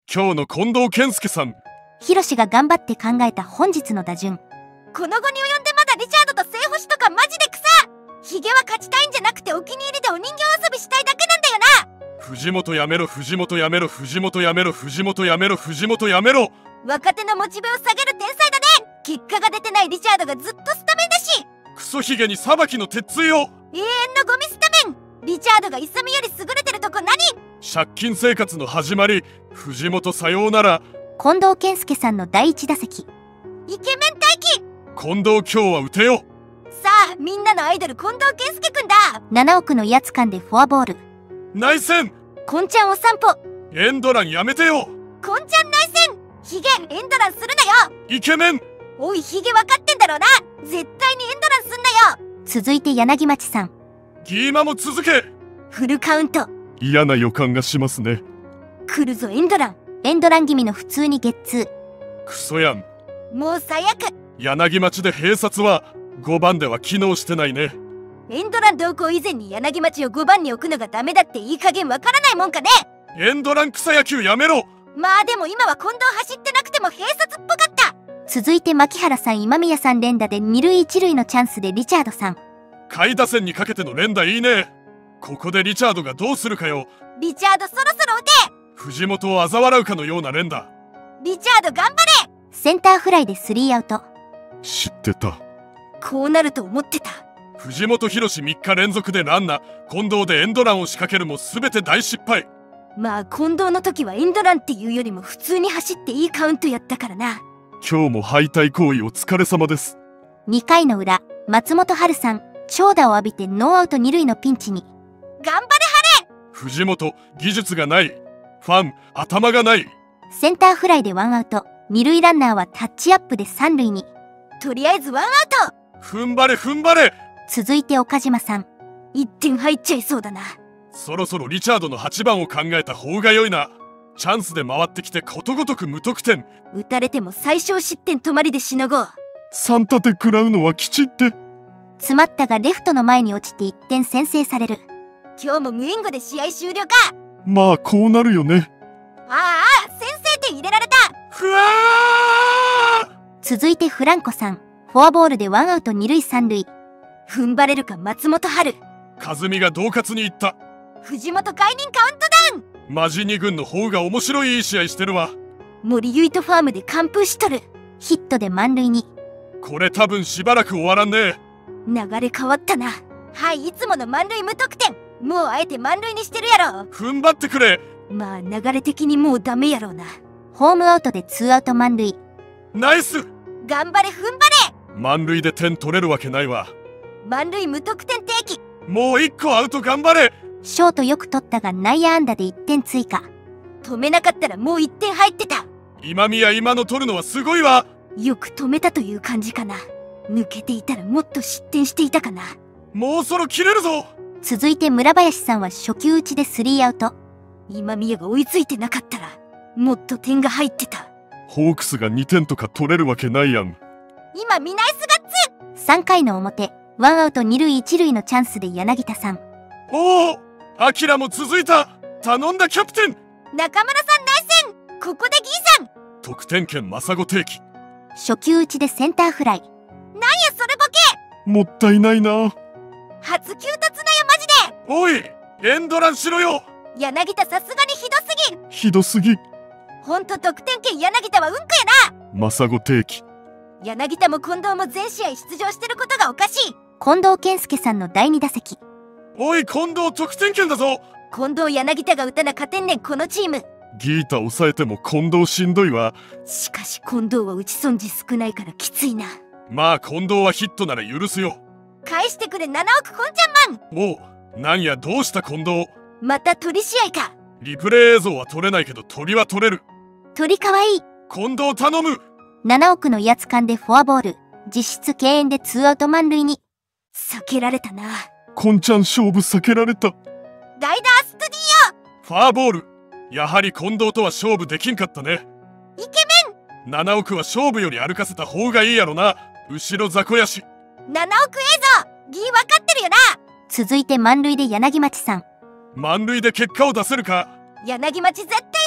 今日の近藤健介さん。 ヒロシが頑張って考えた本日の打順。 この後に及んでまだリチャードと正星とかマジで草。ヒゲは勝ちたいんじゃなくてお気に入りでお人形遊びしたいだけなんだよな。 藤本やめろ、藤本やめろ、藤本やめろ、藤本やめろ、藤本やめろ。 若手のモチベを下げる天才だね。結果が出てないリチャードがずっとスタメンだし。 クソヒゲに裁きの鉄槌を。 永遠のゴミスタメン。リチャードが勇より優れてるとこ何？ 借金生活の始まり。藤本さようなら。 近藤健介さんの第1打席。 イケメン待機。 近藤今日は打てよ。 さあみんなのアイドル近藤健介くんだ。 7億の威圧感でフォアボール。 内線。 こんちゃんお散歩。 エンドランやめてよ。 こんちゃん内線。ヒゲエンドランするなよ。 イケメン。 おいヒゲ分かってんだろうな。絶対にエンドランすんなよ。 続いて柳町さん。 ギーマも続け。 フルカウント。 嫌な予感がしますね。 来るぞエンドラン。 エンドラン気味の普通にゲッツー。 クソやん。 もう最悪。 柳町で併殺は5番では機能してないね。 エンドラン同行以前に柳町を5番に置くのがダメだっていい加減わからないもんかね。 エンドラン草野球やめろ。 まあでも今は近藤走ってなくても併殺っぽかった。 続いて牧原さん今宮さん連打で2塁1塁のチャンスでリチャードさん。 下位打線にかけての連打いいね。ここでリチャードがどうするかよ。 リチャードそろそろ打て。 藤本を嘲笑うかのような連打。 リチャード頑張れ。 センターフライで3アウト。 知ってた。 こうなると思ってた。 藤本博史3日連続でランナー。近藤でエンドランを仕掛けるも全て大失敗。 まあ近藤の時はエンドランっていうよりも普通に走っていいカウントやったからな。 今日も敗退行為お疲れ様です。 2回の裏、松本春さん長打を浴びてノーアウト2塁のピンチに。 頑張れ晴れ。 藤本技術がない。ファン頭がない。 センターフライで1アウト。2塁ランナーはタッチアップで3塁に。 とりあえず1アウト。 踏ん張れ踏ん張れ。 続いて岡島さん。 1点入っちゃいそうだな。 そろそろリチャードの8番を考えた方が良いな。チャンスで回ってきてことごとく無得点。 打たれても最小失点止まりでしのごう。 3立て食らうのは吉って。 詰まったがレフトの前に落ちて1点先制される。 今日も無援護で試合終了か。 まあこうなるよね。 ああ先制点入れられた。 ふわー。 続いてフランコさん。フォアボールで1アウト2塁3塁。 踏ん張れるか松本春。 和美が恫喝に行った。 藤本解任カウントダウン。 マジ2軍の方が面白いいい試合してるわ。 森唯斗ファームで完封しとる。 ヒットで満塁に。 これ多分しばらく終わらんね。 流れ変わったな。はい、いつもの満塁無得点。もうあえて満塁にしてるやろ。 踏ん張ってくれ。 まあ流れ的にもうダメやろうな。 ホームアウトで2アウト満塁。 ナイス。 頑張れ踏ん張れ。 満塁で点取れるわけないわ。 満塁無得点定期。 もう1個アウト頑張れ。 ショートよく取ったが内野安打で1点追加。 止めなかったらもう1点入ってた。 今宮今の取るのはすごいわ。 よく止めたという感じかな。抜けていたらもっと失点していたかな。 もうそろ切れるぞ。 続いて村林さんは初球打ちで3アウト。 今宮が追いついてなかったらもっと点が入ってた。 ホークスが2点とか取れるわけないやん。 今ミナイスガッツ。 3回の表、1アウト2塁1塁のチャンスで柳田さん。 おお、アキラも続いた。頼んだキャプテン。 中村さん内戦。ここでギーさん。 得点圏マサゴ定期。 初球打ちでセンターフライ。 なんやそれボケ。 もったいないな。 初球立つなよマジで。 おいエンドランしろよ。 柳田さすがにひどすぎん。 ひどすぎ。 ほんと得点圏柳田はうんこやな。 マサゴ定期。 柳田も近藤も全試合出場してることがおかしい。 近藤健介さんの第2打席。 おい近藤得点圏だぞ。 近藤柳田が打たな勝てんねんこのチーム。 ギータ抑えても近藤しんどいわ。 しかし近藤は打ち損じ少ないからきついな。 まあ近藤はヒットなら許すよ。 返してくれ7億こんちゃんマン。 おう、なんやどうした近藤。 また鳥試合か。 リプレイ映像は撮れないけど鳥は撮れる。 鳥かわいい。 近藤頼む。 7億の威圧感でフォアボール。実質敬遠で2アウト満塁に。 避けられたな。 こんちゃん勝負避けられた。 代打アストディファーボール。やはり近藤とは勝負できんかったね。 オ。イケメン。 7億は勝負より歩かせた方がいいやろな。後ろ雑魚やし。 7億映像ギー分かってるよな。 続いて満塁で柳町さん。 満塁で結果を出せるか。 柳町絶対言ってく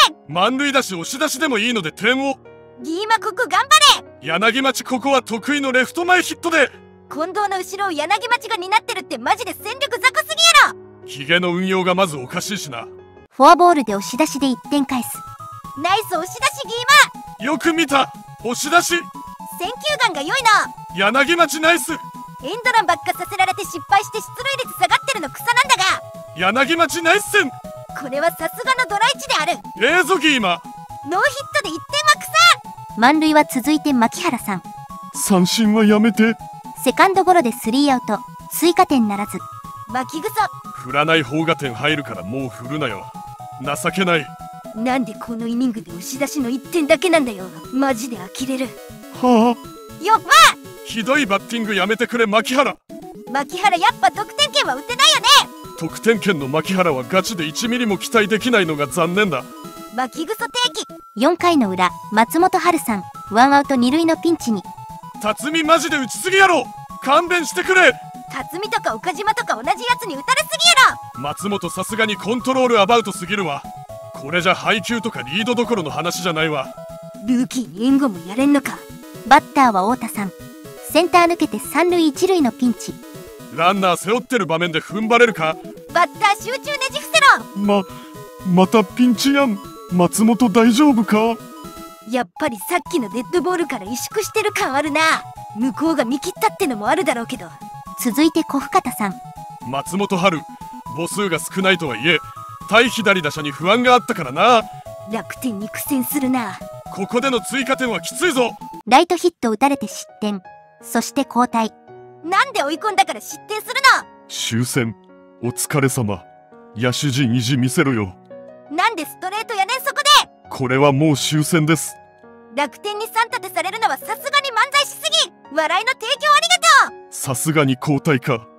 満塁だし押し出しでもいいので点を。 ギーマここ頑張れ。 柳町ここは得意のレフト前ヒットで。 近藤の後ろを柳町が担ってるってマジで戦力雑魚すぎやろ。 ヒゲの運用がまずおかしいしな。 フォアボールで押し出しで1点返す。 ナイス押し出しギーマ。 よく見た。押し出し。 選球眼が良いな。 柳町ナイス。 エンドランばっかさせられて失敗して出塁率下がってるの草なんだが、 柳町ナイス戦。 これはさすがのドラ1である。 ぞギーマ。 ノーヒットで1点は草。 満塁は続いて牧原さん。 三振はやめて。 セカンドゴロでスリーアウト。追加点ならず。 巻き草。 振らない方が点入るからもう振るなよ。情けない。 なんでこのイニングで押し出しの1点だけなんだよ。マジで呆れる。 はよっば。 ひどいバッティングやめてくれ牧原。 牧原やっぱ得点圏は打てないよね。 得点圏の牧原はガチで1ミリも期待できないのが残念だ。 巻き草定期。 4回の裏、松本春さん。ワンアウト2塁のピンチに。 辰巳マジで打ちすぎやろ。勘弁してくれ。 辰巳とか岡島とか同じやつに打たれすぎやろ。 松本さすがにコントロールアバウトすぎるわ。これじゃ配球とかリードどころの話じゃないわ。 ルーキーに援護もやれんのか。 バッターは太田さん。センター抜けて3塁1塁のピンチ。 ランナー背負ってる場面で踏ん張れるか。 バッター集中ねじ伏せろ。 またピンチやん。松本大丈夫か。 やっぱりさっきのデッドボールから萎縮してる感あるな。向こうが見切ったってのもあるだろうけど。 続いて小深田さん。 松本春母数が少ないとはいえ対左打者に不安があったからな。 楽天に苦戦するな。 ここでの追加点はきついぞ。 ライトヒット打たれて失点。そして交代。 なんで追い込んだから失点する終戦お疲れ様。野手陣意地見せろよ。 の。なんでストレートやねんそこで。 これはもう終戦です。 楽天に3立てされるのはさすがに漫才しすぎ。笑いの提供ありがとう。 さすがに交代か。 うわ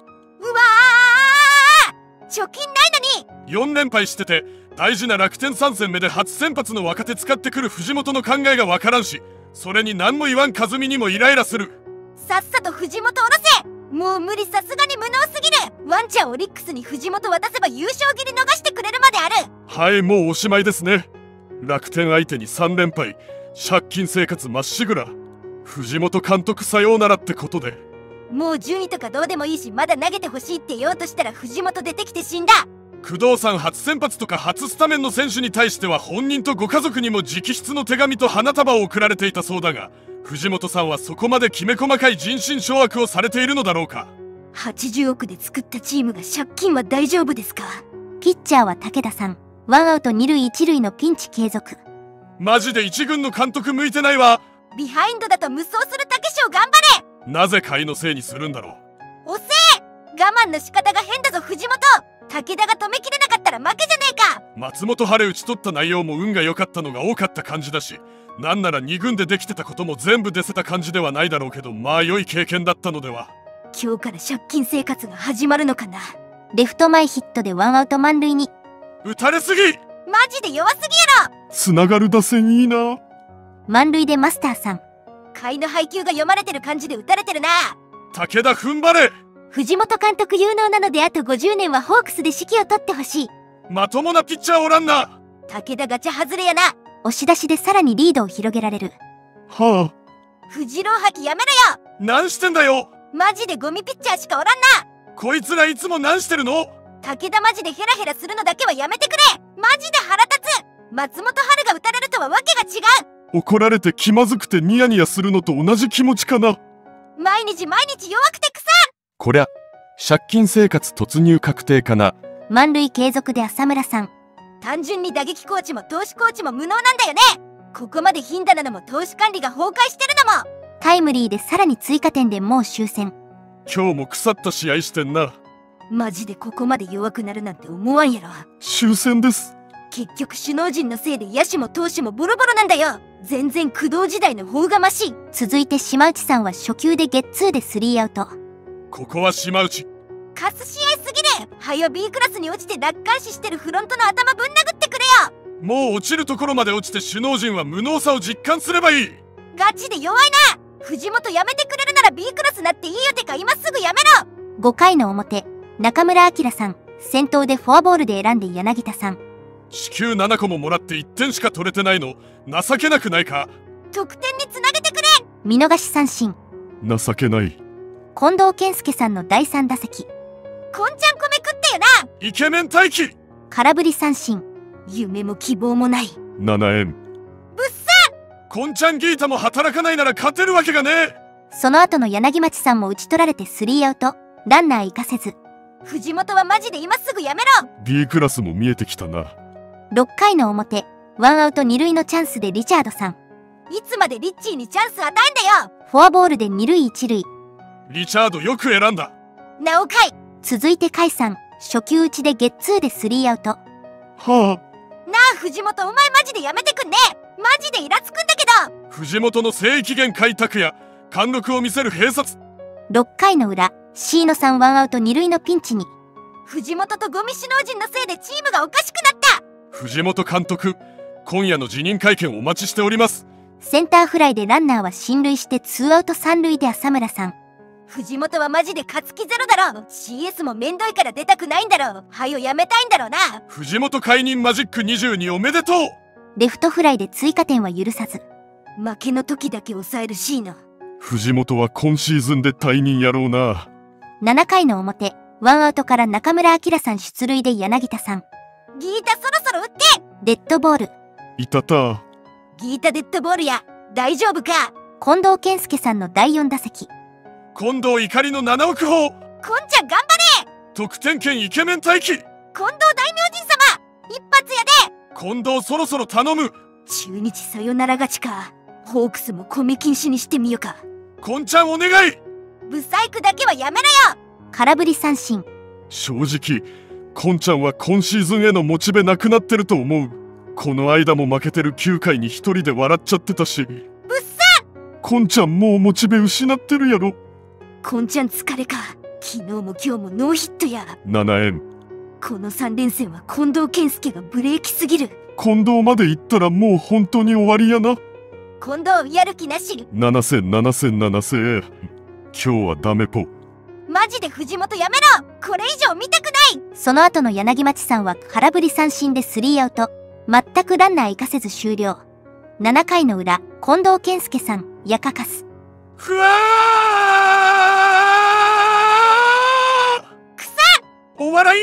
ー、貯金ないのに。 4連敗してて大事な楽天3戦目で初先発の若手使ってくる藤本の考えがわからんし、それに何も言わん和美にもイライラする。 さっさと藤本下ろせ。もう無理。さすがに無能すぎる。ワンちゃんオリックスに藤本渡せば優勝切り逃してくれるまである。 はい、もうおしまいですね。楽天相手に3連敗、借金生活まっしぐら。藤本監督さようならってことで。 もう順位とかどうでもいいし、まだ投げてほしいって言おうとしたら藤本出てきて死んだ。 工藤さん初先発とか初スタメンの選手に対しては本人とご家族にも直筆の手紙と花束を送られていたそうだが、藤本さんはそこまできめ細かい人心掌握をされているのだろうか。 80億で作ったチームが借金は大丈夫ですか。 ピッチャーは武田さん。ワンアウト2塁1塁のピンチ継続。 マジで一軍の監督向いてないわ。 ビハインドだと無双する武将頑張れ。 なぜ甲斐のせいにするんだろう。 おせえ、我慢の仕方が変だぞ藤本。武田が止めきれなかったら負けじゃねえか。 松本晴打ち取った内容も運が良かったのが多かった感じだし、なんなら2軍でできてたことも全部出せた感じではないだろうけど、まあ良い経験だったのでは。 今日から借金生活が始まるのかな。 レフト前ヒットでワンアウト満塁に。 打たれすぎ。 マジで弱すぎやろ。 つながる打線いいな。 満塁でマスターさん。 甲斐の配球が読まれてる感じで打たれてるな。 武田踏ん張れ。 藤本監督有能なのであと50年はホークスで指揮を取ってほしい。 まともなピッチャーおらんな。 武田ガチャ外れやな。 押し出しでさらにリードを広げられる。 はあ。 藤郎吐きやめろよ。 何してんだよ。 マジでゴミピッチャーしかおらんな。 こいつらいつも何してるの。 武田マジでヘラヘラするのだけはやめてくれ。マジで腹立つ。松本春が打たれるとはわけが違う。 怒られて気まずくてニヤニヤするのと同じ気持ちかな。 毎日弱くて草。 こりゃ借金生活突入確定かな。 満塁継続で浅村さん。 単純に打撃コーチも投手コーチも無能なんだよね。ここまで貧だなのも投手管理が崩壊してるのも。 タイムリーでさらに追加点でもう終戦。 今日も腐った試合してんな。 マジでここまで弱くなるなんて思わんやろ。 終戦です。 結局首脳陣のせいで野手も投手もボロボロなんだよ。全然工藤時代の方がましい。 続いて島内さんは初球でゲッツーでスリーアウト。 ここは島内。 カス試合すぎる。はよ B クラスに落ちて楽観視してるフロントの頭ぶん殴ってくれよ。 もう落ちるところまで落ちて首脳陣は無能さを実感すればいい。 ガチで弱いな。藤本やめてくれるなら B クラスなっていいよ。てか今すぐやめろ。 5回の表、中村晃さん。先頭でフォアボールで選んで柳田さん。 四球7個ももらって1点しか取れてないの情けなくないか。 得点につなげてくれ。 見逃し三振。 情けない。 近藤健介さんの第3打席。 こんちゃん米食ってよな。 イケメン待機。 空振り三振。 夢も希望もない。 7円。 ぶっさ。 こんちゃんギータも働かないなら勝てるわけがねえ。 その後の柳町さんも打ち取られてスリーアウト。ランナー行かせず。 藤本はマジで今すぐやめろ。 B クラスも見えてきたな。 6回の表、ワンアウト2塁のチャンスでリチャードさん。 いつまでリッチーにチャンス与えんだよ。 フォアボールで2塁1塁。 リチャードよく選んだ。 なおかい。 続いて甲斐さん、初球打ちでゲッツーでスリーアウト。 はあ。 なあ藤本、お前マジでやめてくんね。マジでイラつくんだけど。 藤本の正規限開拓や貫禄を見せる併殺。 6回の裏、椎野さんワンアウト2塁のピンチに。 藤本とゴミ首脳陣のせいでチームがおかしくなった。 藤本監督、今夜の辞任会見お待ちしております。 センターフライでランナーは進塁して2アウト3塁で浅村さん。 藤本はマジで勝つ気ゼロだろ。 CS もめんどいから出たくないんだろ。はよやめたいんだろうな。 藤本解任マジック22おめでとう。 レフトフライで追加点は許さず。 負けの時だけ抑えるシーナ。 藤本は今シーズンで退任やろうな。 7回の表、ワンアウトから中村晃さん出塁で柳田さん。 ギータそろそろ打って。 デッドボール。 いたた。 ギータデッドボールや。大丈夫か。 近藤健介さんの第4打席。 近藤怒りの7億砲。 こんちゃん頑張れ。 得点圏イケメン待機。 近藤大明神様一発やで。 近藤そろそろ頼む。 中日サヨナラ勝ちか。ホークスも米禁止にしてみようか。 こんちゃんお願い。 ブサイクだけはやめろよ。 空振り三振。 正直こんちゃんは今シーズンへのモチベなくなってると思う。この間も負けてる9回に一人で笑っちゃってたし。 ぶっさ。 こんちゃんもうモチベ失ってるやろ。 こんちゃん疲れか。昨日も今日もノーヒットや。 7円。 この3連戦は近藤健介がブレーキすぎる。 近藤まで行ったらもう本当に終わりやな。 近藤やる気なし。 7000今日はダメぽ。 マジで藤本やめろ。これ以上見たくない。 その後の柳町さんは空振り三振でスリーアウト。全くランナー行かせず終了。7回の裏、近藤健介さん、やかかす。 ふわー。 くさ。 お笑い。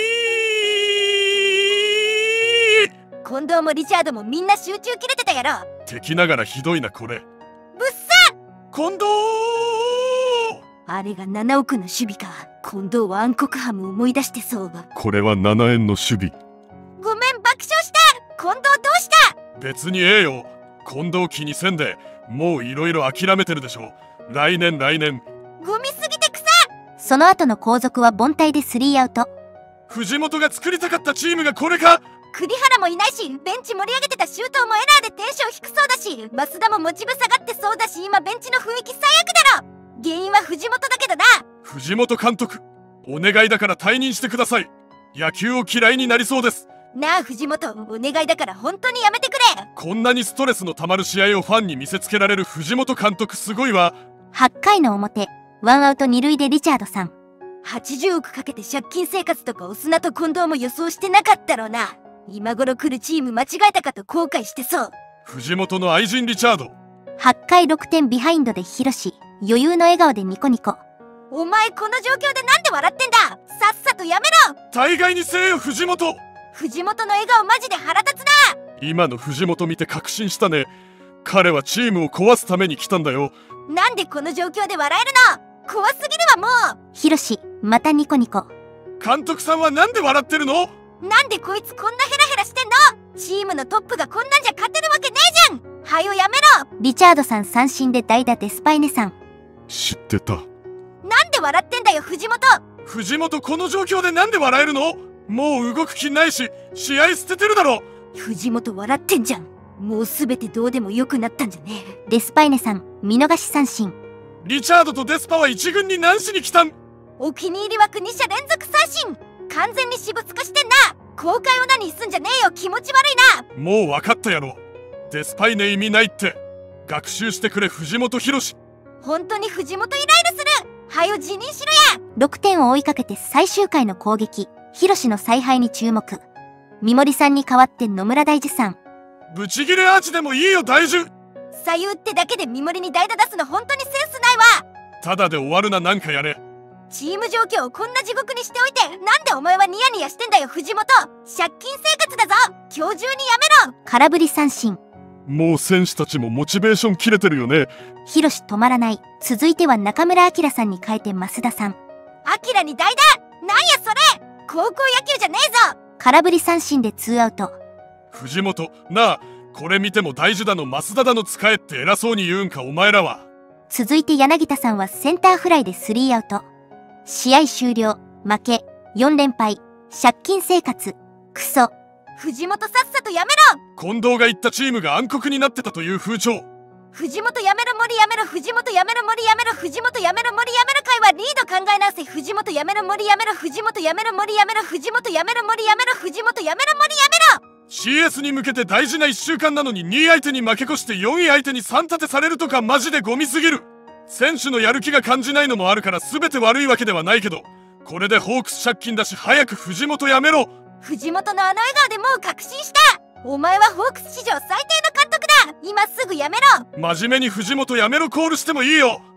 近藤もリチャードもみんな集中切れてたやろ。 敵ながらひどいなこれ。 ぶっさ。 近藤。 あれが7億の守備か。近藤は暗黒ハム思い出してそう。 これは7円の守備。 ごめん爆笑した。近藤どうした。 別にええよ。近藤気にせんで。もういろいろ諦めてるでしょ。来年。 ゴミすぎて草。 その後の後続は凡退でスリーアウト。 藤本が作りたかったチームがこれか。 栗原もいないし、ベンチ盛り上げてた周東もエラーでテンション低そうだし、増田もモチベ下がってそうだし、今ベンチの雰囲気最悪だろ。原因は藤本だけどな。 藤本監督、お願いだから退任してください。野球を嫌いになりそうです。 なあ藤本、お願いだから本当にやめてくれ。 こんなにストレスのたまる試合をファンに見せつけられる藤本監督すごいわ。 8回の表、ワンアウト2塁でリチャードさん。 80億かけて借金生活とかオスナと近藤も予想してなかったろうな。今頃来るチーム間違えたかと後悔してそう。 藤本の愛人リチャード。 8回6点ビハインドでヒロシ、余裕の笑顔でニコニコ。 お前この状況でなんで笑ってんだ。さっさとやめろ。 大概にせえよ藤本。 藤本の笑顔マジで腹立つな。 今の藤本見て確信したね。彼はチームを壊すために来たんだよ。 なんでこの状況で笑えるの。怖すぎるわもう。 ヒロシ、またニコニコ。 監督さんはなんで笑ってるの。 なんでこいつこんなヘラヘラしてんの。チームのトップがこんなんじゃ勝てるわけねえじゃん。はよやめろ。 リチャードさん三振で代打デスパイネさん。 知ってた。 なんで笑ってんだよ藤本。 藤本この状況でなんで笑えるの。もう動く気ないし試合捨ててるだろ。 藤本笑ってんじゃん。もうすべてどうでもよくなったんじゃねえ。 デスパイネさん見逃し三振。 リチャードとデスパは一軍に何しに来たん。 お気に入り枠2者連続三振。完全に私物化してんな。公開を何すんじゃねえよ。気持ち悪いな。 もう分かったやろ。デスパイネ意味ないって。学習してくれ藤本博史。 本当に藤本イライラする。はよ辞任しろや。 6点を追いかけて最終回の攻撃、ヒロシの采配に注目。 三森さんに代わって野村大樹さん。 ブチギレアーチでもいいよ大樹。 左右ってだけで三森に代打出すの本当にセンスないわ。 ただで終わるな、なんかやれ。 チーム状況をこんな地獄にしておいて、なんでお前はニヤニヤしてんだよ藤本。借金生活だぞ、今日中にやめろ。 空振り三振。 もう選手たちもモチベーション切れてるよね。 ヒロシ止まらない。続いては中村晃さんに変えて増田さん。 アキラに代打、なんやそれ、高校野球じゃねえぞ。 空振り三振でツーアウト。 藤本なあ、これ見ても大樹だの増田だの使えって偉そうに言うんかお前らは。 続いて柳田さんはセンターフライでスリーアウト。試合終了。負け。4連敗。借金生活。クソ。 藤本さっさとやめろ。 近藤が言ったチームが暗黒になってたという風潮。 藤本やめろ森やめろ藤本やめろ森やめろ藤本やめろ森やめろ会はリード考え直せ。藤本やめろ森やめろ藤本やめろ森やめろ藤本やめろ森やめろ藤本やめろ森やめろ。 CS に向けて大事な1週間なのに2位相手に負け越して4位相手に3立てされるとかマジでゴミすぎる。選手のやる気が感じないのもあるから全て悪いわけではないけど、これでホークス借金だし早く藤本やめろ。 藤本のあの笑顔でもう確信した。お前はホークス史上最低の監督だ。今すぐやめろ。 真面目に藤本やめろコールしてもいいよ。